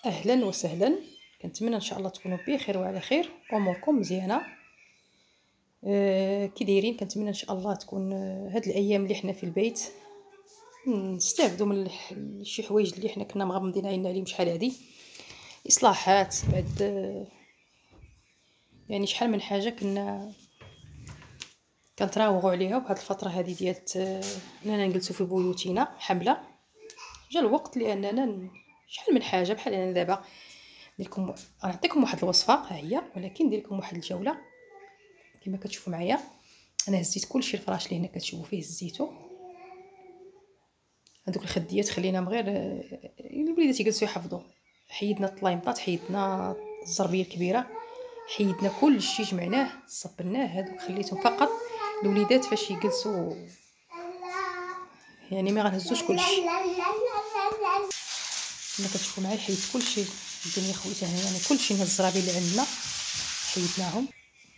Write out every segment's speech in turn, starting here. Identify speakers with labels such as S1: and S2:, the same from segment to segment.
S1: اهلا وسهلا. كنتمنى ان شاء الله تكونوا بخير وعلى خير، اموركم مزيانه. كي دايرين؟ كنتمنى ان شاء الله تكون هاد الايام اللي حنا في البيت نستافدوا من شي حوايج اللي حنا كنا مغمضين عيننا عليهم شحال هادي. اصلاحات بعد يعني شحال من حاجه كنتراوغوا عليها، وهاد الفتره هذه ديال اننا نجلسوا في بيوتنا حمله. جا الوقت لاننا شحال من حاجه بحال انا دابا ندير نعطيكم واحد الوصفه ها هي، ولكن ندير لكم واحد الجوله. كما كتشوفوا معايا انا هزيت كلشي، الفراش اللي هنا كتشوفوا فيه هزيتو. هذوك الخديات خليناهم غير الوليدات يجلسوا يحفظوا. حيدنا الطلايمطات، حيدنا الزربيه الكبيره، حيدنا كلشي، جمعناه صبناه. هذوك خليتهم فقط الوليدات فاش يجلسوا، يعني ما غنهزوش كلشي. كما كتشوفوا معايا حيدت كلشي الدنيا خويتها هنا، يعني كلشي من الزرابي اللي عندنا حيدناهم،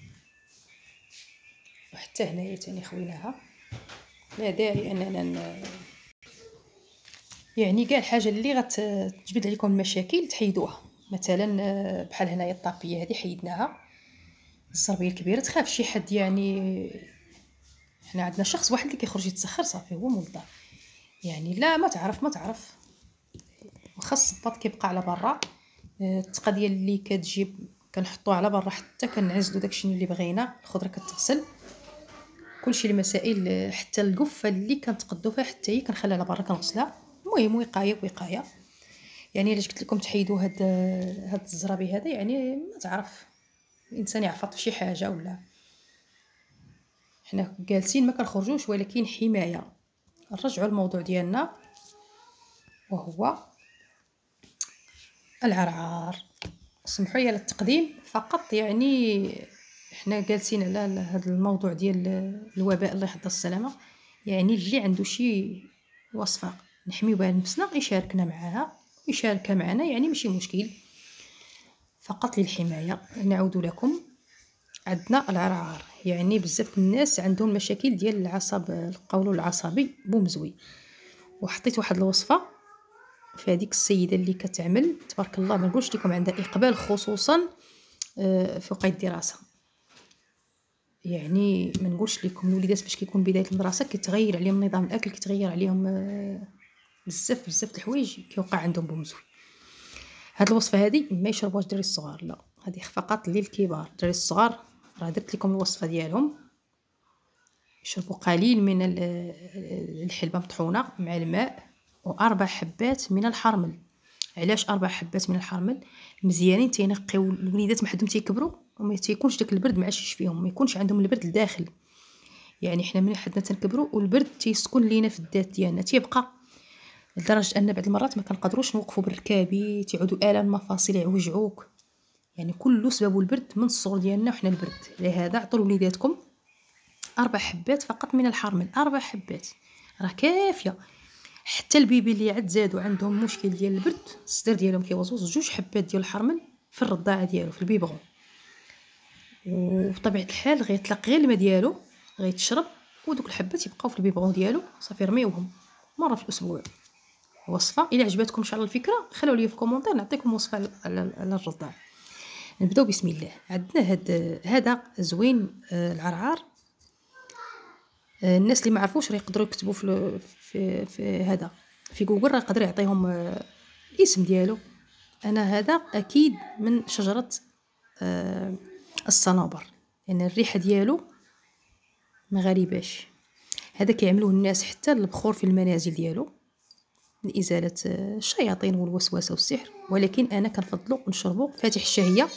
S1: وحتى هنايا تاني خويناها. لا داعي اننا يعني كاع الحاجه اللي غتجبد عليكم المشاكل تحيدوها. مثلا بحال هنايا الطابيه هذه حيدناها، الزربيه الكبيره تخاف شي حد، يعني حنا عندنا شخص واحد اللي كيخرج يتسخر صافي هو موظف، يعني لا ما تعرف واخا الصباط كيبقى على برا. التقه ديال اللي كتجيب كنحطوه على برا حتى كنعزلوا داكشي اللي بغينا. الخضره كتغسل، كلشي المسائل حتى القفه اللي كنتقدو فيها حتى هي كنخليها على برا كنغسلها. المهم وقايه. يعني علاش قلت لكم تحيدوا هاد الزرابي هذا، يعني ما تعرف الانسان يعفط في شي حاجه ولا. حنا جالسين ما كنخرجوش، ولكن حمايه. نرجعوا الموضوع ديالنا وهو العرعار. سمحوا لي على التقديم فقط، يعني حنا جالسين على هذا الموضوع ديال الوباء، الله يحفظ السلامه. يعني اللي عنده شي وصفه نحميو بها نفسنا يشاركنا معاها ويشاركها معنا، يعني ماشي مشكل، فقط للحمايه. نعود لكم، عندنا العرعار. يعني بزاف الناس عندهم مشاكل ديال العصب، القولون العصبي بومزوي. وحطيت واحد الوصفه في هذيك السيده اللي كتعمل تبارك الله، ما نقولش لكم عندها اقبال، خصوصا في وقت الدراسه. يعني ما نقولش لكم الوليدات فاش كيكون بدايه المدرسه كيتغير عليهم نظام الاكل، كيتغير عليهم بزاف الحوايج كيوقع عندهم بومزوي. هاد الوصفه هذه ما يشربوهاش الدراري الصغار، لا هذه فقط للكبار. الدراري الصغار راه درت لكم الوصفه ديالهم، يشربوا قليل من الحلبه مطحونه مع الماء، و4 حبات من الحرمل. علاش 4 حبات من الحرمل؟ مزيانين تينقيو الوليدات محدهم تيكبروا وما تيكونش داك البرد معشش فيهم، ما يكونش عندهم البرد الداخل. يعني حنا من حدنا تنكبروا والبرد تيسكن لينا في الذات ديالنا تيبقى، لدرجه ان بعض المرات ما كنقدروش نوقفوا بالركابي، تعودوا الام المفاصل يعوجعوك. يعني كله سبب البرد من الصغر ديالنا وحنا البرد. لهذا عطوا لوليداتكم 4 حبات فقط من الحرمل. 4 حبات راه كافيه. حتى البيبي اللي عاد زادوا عندهم مشكل ديال البرد، الصدر ديالهم كيوزوز 2 حبات ديال الحرمل في الرضاعه ديالو في البيبغون، وبطبيعه الحال غيطلق غير الماء ديالو غيتشرب، ودوك الحبات يبقاو في البيبغون ديالو صافي رميوهم مره في الاسبوع. وصفه الى عجبتكم ان شاء الله الفكره خلوا لي في كومونتير نعطيكم وصفه على الرضاع. نبداو بسم الله. عندنا هذا زوين، العرعار. الناس اللي ما عرفوش راه يقدروا يكتبوا في هذا في جوجل، راه يقدر يعطيهم الاسم ديالو. انا هذا اكيد من شجره الصنوبر، لان يعني الريحه ديالو ما غريباش. هذا كيعملوه الناس حتى البخور في المنازل ديالو لازاله الشياطين والوسوسه والسحر، ولكن انا كنفضلو نشربو فاتح الشهيه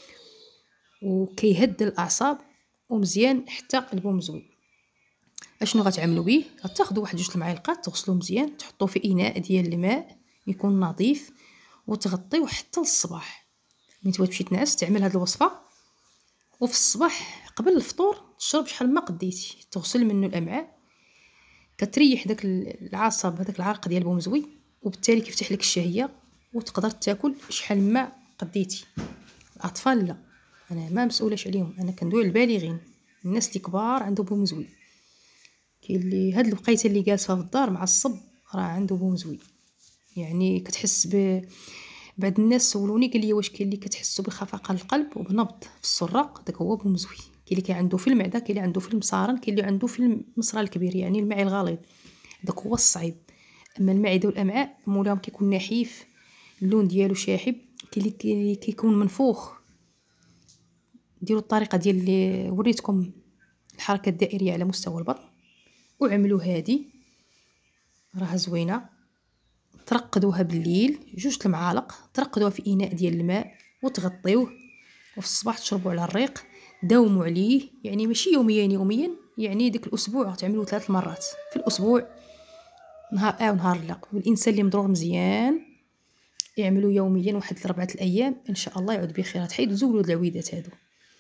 S1: وكيهد الاعصاب ومزيان حتى البومزوي. اشنو غتعملوا به؟ غتاخذوا واحد 2 المعالق تغسلوه مزيان، تحطوه في اناء ديال الماء يكون نظيف وتغطيوه حتى للصباح. ملي تمشي تنعس تعمل هذه الوصفه، وفي الصباح قبل الفطور تشرب شحال ما قديتي، تغسل منه الامعاء، كتريح داك العصب هذاك العرق ديال البومزوي، وبالتالي كيفتح لك الشهيه وتقدر تاكل شحال ما قديتي. الاطفال لا، انا ما مسؤولاش عليهم، انا كندوي على البالغين، الناس اللي كبار عندهم بومزوي. كاين اللي هاد الوقيته اللي جالسه في الدار معصب راه عنده بومزوي، يعني كتحس بعض الناس سولوني قال لي واش كاين اللي كتحسوا بخفقان القلب وبنبض في السراق، داك هو بومزوي. كاين اللي عنده في المعده، كاين اللي عنده في المصارن، كاين اللي عنده في المصرى الكبير يعني المعي الغليظ، داك هو الصعيب. اما المعده والامعاء مولاهم كيكون نحيف، اللون ديالو شاحب. كاين اللي كيكون منفوخ. ديروا الطريقه ديال اللي وريتكم، الحركه الدائريه على مستوى البطن، وعملوا هذه راها زوينه. ترقدوها بالليل 2 المعالق، ترقدوها في اناء ديال الماء وتغطيوه، وفي الصباح تشربوا على الريق. داوموا عليه، يعني ماشي يوميا، يعني ديك الاسبوع تعملوا 3 مرات في الاسبوع، نهار ونهار لا. والانسان اللي مضروغ مزيان يعملوا يوميا واحد 4 الايام ان شاء الله يعود بخير. تحيدوا زولوا العويدات هادو.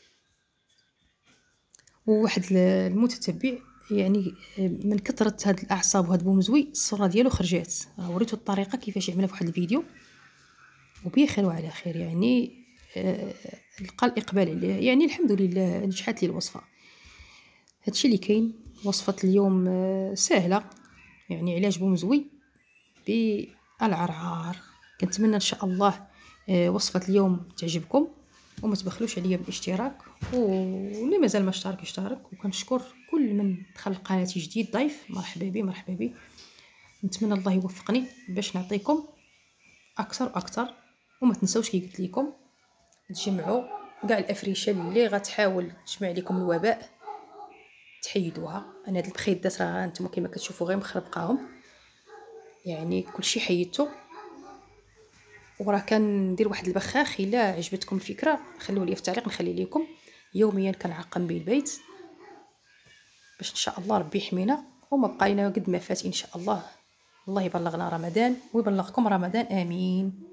S1: وواحد المتتبع يعني من كثرة هاد الاعصاب وهاد بومزوي الصوره ديالو خرجات، وريته الطريقه كيفاش يعملها في واحد الفيديو، وبخير وعلى خير. يعني لقى الاقبال عليه، يعني الحمد لله نجحت لي الوصفه. هادشي اللي كاين. وصفه اليوم سهله، يعني علاج بومزوي بالعرعار. كنتمنى ان شاء الله وصفه اليوم تعجبكم، وما تبخلوش عليا بالاشتراك، واللي مازال ما اشترك يشترك. وكنشكر كل من دخل قناتي جديد ضيف، مرحبا بي مرحبا بي. نتمنى الله يوفقني باش نعطيكم اكثر واكثر. وما تنسوش كي قلت لكم تجمعوا كاع الافريشه اللي غتحاول تجمع لكم الوباء، تحيدوها. انا هاد البخيدات راه نتوما كما كتشوفوا غير مخربقاهم، يعني كلشي حيدته. وراه كندير واحد البخاخ، الا عجبتكم الفكره خلوه لي في التعليق، نخلي لكم. يوميا كنعقم به البيت باش ان شاء الله ربي يحمينا وما بقى لنا قد ما فات ان شاء الله. الله يبلغنا رمضان ويبلغكم رمضان، امين.